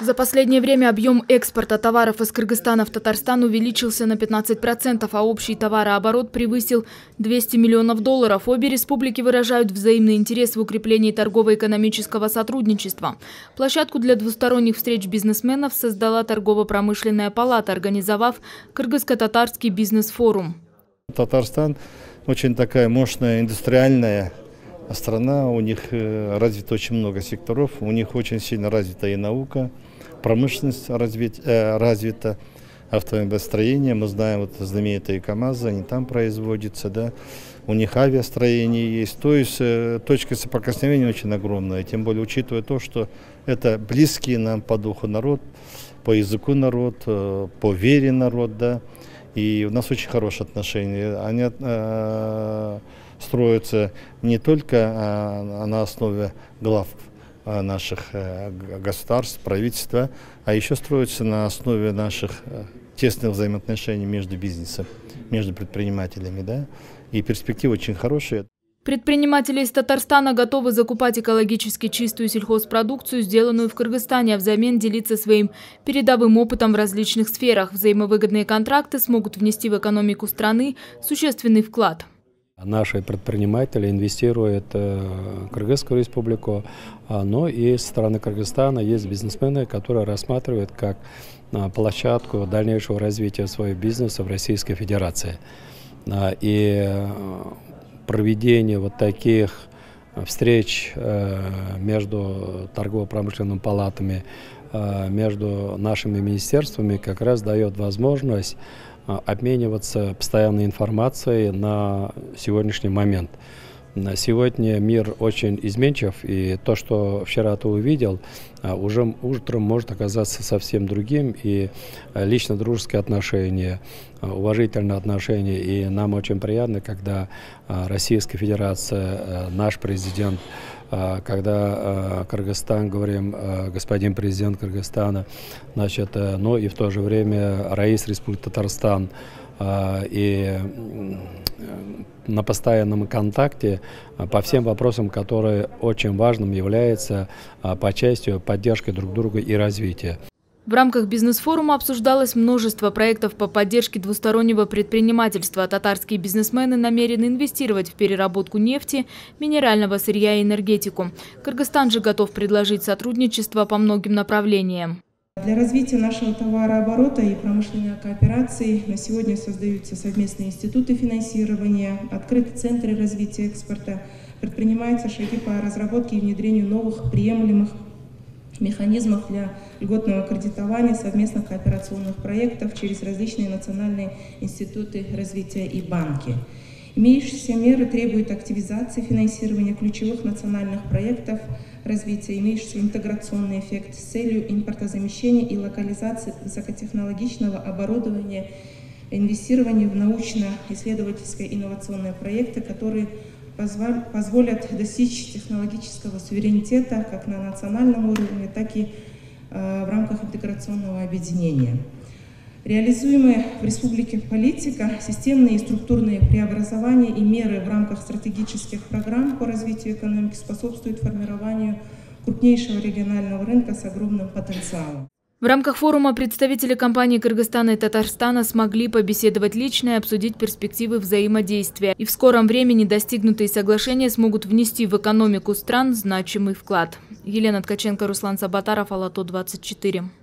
За последнее время объем экспорта товаров из Кыргызстана в Татарстан увеличился на 15%, а общий товарооборот превысил $200 миллионов. Обе республики выражают взаимный интерес в укреплении торгово-экономического сотрудничества. Площадку для двусторонних встреч бизнесменов создала торгово-промышленная палата, организовав Кыргызско-татарский бизнес-форум. Татарстан очень такая мощная индустриальная страна, у них развито очень много секторов, у них очень сильно развита и наука, промышленность развита, автомобилестроение, мы знаем, вот знаменитые КАМАЗы, они там производятся, да, у них авиастроение есть, то есть точка соприкосновения очень огромная, тем более учитывая то, что это близкий нам по духу народ, по языку народ, по вере народ, да, и у нас очень хорошие отношения, они строятся не только на основе глав наших государств, правительства, а еще строятся на основе наших тесных взаимоотношений между бизнесом, между предпринимателями, да, и перспективы очень хорошие. Предприниматели из Татарстана готовы закупать экологически чистую сельхозпродукцию, сделанную в Кыргызстане, а взамен делиться своим передовым опытом в различных сферах. Взаимовыгодные контракты смогут внести в экономику страны существенный вклад. Наши предприниматели инвестируют в Кыргызскую республику, но и со стороны Кыргызстана есть бизнесмены, которые рассматривают как площадку дальнейшего развития своего бизнеса в Российской Федерации. И проведение вот таких встреч между торгово-промышленными палатами, между нашими министерствами как раз дает возможность обмениваться постоянной информацией на сегодняшний момент. Сегодня мир очень изменчив, и то, что вчера ты увидел, уже утром может оказаться совсем другим. И лично дружеские отношения, уважительные отношения. И нам очень приятно, когда Российская Федерация, наш президент, когда Кыргызстан, говорим, господин президент Кыргызстана, значит, но и в то же время Раис Республики Татарстан, и на постоянном контакте по всем вопросам, которые очень важным являются по части поддержки друг друга и развития. В рамках бизнес-форума обсуждалось множество проектов по поддержке двустороннего предпринимательства. Татарские бизнесмены намерены инвестировать в переработку нефти, минерального сырья и энергетику. Кыргызстан же готов предложить сотрудничество по многим направлениям. Для развития нашего товарооборота и промышленной кооперации на сегодня создаются совместные институты финансирования, открыты центры развития экспорта, предпринимаются шаги по разработке и внедрению новых приемлемых механизмов для льготного кредитования, совместных кооперационных проектов через различные национальные институты развития и банки. Имеющиеся меры требуют активизации финансирования ключевых национальных проектов развития, имеющийся интеграционный эффект с целью импортозамещения и локализации высокотехнологичного оборудования, инвестирования в научно-исследовательские инновационные проекты, которые позволят достичь технологического суверенитета как на национальном уровне, так и в рамках интеграционного объединения. Реализуемая в республике политика, системные и структурные преобразования и меры в рамках стратегических программ по развитию экономики способствуют формированию крупнейшего регионального рынка с огромным потенциалом. В рамках форума представители компаний Кыргызстана и Татарстана смогли побеседовать лично и обсудить перспективы взаимодействия. И в скором времени достигнутые соглашения смогут внести в экономику стран значимый вклад. Елена Ткаченко, Руслан Сабатаров, Ала-То 24.